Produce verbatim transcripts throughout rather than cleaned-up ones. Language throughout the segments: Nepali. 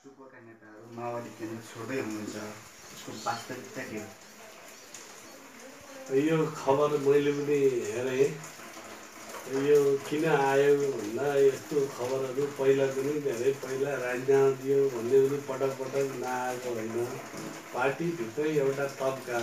सुपोका नेताहरू माओवादी केन्द्र छोड्दै हुनुहुन्छ, यसको वास्तविकता के हो? यो खबर मैले पनि हेरेँ। यो किन आयो भन्दा यस्तो खबरहरू पहिला पनि धेरै पहिला राजीनामा दियो भन्ने पनि पटक पटक नआएको होइन। पार्टीभित्रै एउटा तबका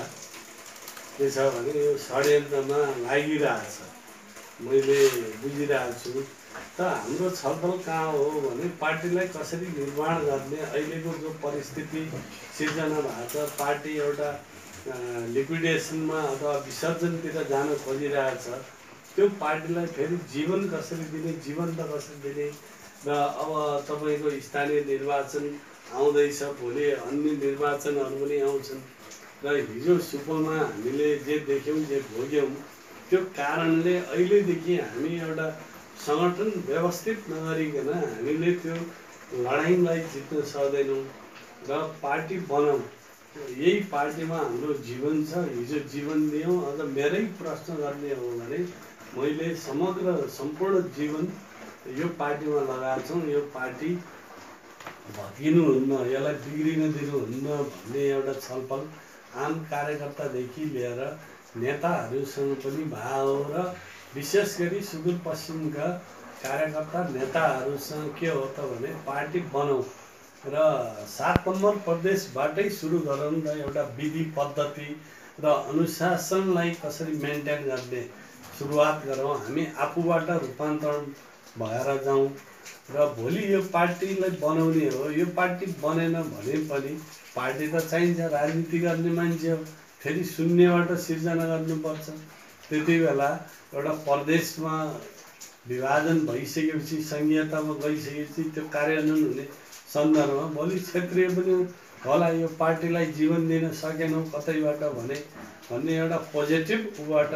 के छ भने यो षड्यन्त्रमा लागिरहेछ, मैले बुझिरहेको छु। त हाम्रो छलफल कहाँ हो भने पार्टीलाई कसरी निर्माण गर्ने, अहिलेको जो परिस्थिति सिर्जना भएको छ, पार्टी एउटा लिक्विडेसनमा अथवा विसर्जनतिर जान खोजिरहेछ, त्यो पार्टीलाई फेरि जीवन कसरी दिने, जीवन्त कसरी दिने। र अब तपाईँको स्थानीय निर्वाचन आउँदैछ, भोलि अन्य निर्वाचनहरू पनि आउँछन्। र हिजो सुपौलमा हामीले जे देख्यौँ जे भोग्यौँ, त्यो कारणले अहिलेदेखि हामी एउटा सङ्गठन व्यवस्थित नगरिकन हामीले त्यो लडाइँलाई जित्न सक्दैनौँ। र पार्टी बनाऊँ, यही पार्टीमा हाम्रो जीवन छ। हिजो जीवन दियौँ, अझ मेरै प्रश्न गर्ने हो भने मैले समग्र सम्पूर्ण जीवन यो पार्टीमा लगाएको छौँ। यो पार्टी भत्किनुहुन्न, यसलाई बिग्रिन दिनुहुन्न भन्ने एउटा छलफल आम कार्यकर्तादेखि लिएर नेताहरूसँग पनि भयो। र विशेष गरी सुदूरपश्चिमका कार्यकर्ता नेताहरूसँग के हो त भने पार्टी बनाऊँ र सात नम्बर प्रदेशबाटै सुरु गरौँ न। एउटा विधि पद्धति र अनुशासनलाई कसरी मेन्टेन गर्ने सुरुवात गरौँ, हामी आफूबाट रूपान्तरण भएर जाउँ। र भोलि यो पार्टीलाई बनाउने हो। यो पार्टी बनेन भने पनि पार्टी त चाहिन्छ, राजनीति गर्ने मान्छे हो, फेरि शून्यबाट सिर्जना गर्नुपर्छ। त्यति बेला एउटा प्रदेशमा विभाजन भइसकेपछि, सङ्घीयतामा गइसकेपछि त्यो कार्यान्वयन हुने सन्दर्भमा भोलि क्षेत्रीय पनि होला, यो पार्टीलाई जीवन दिन सकेनौँ कतैबाट भने भन्ने एउटा पोजिटिभ ऊबाट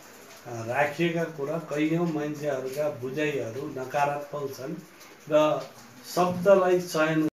राखिएका कुरा कैयौँ मान्छेहरूका बुझाइहरू नकारात्मक छन्। र शब्दलाई चयन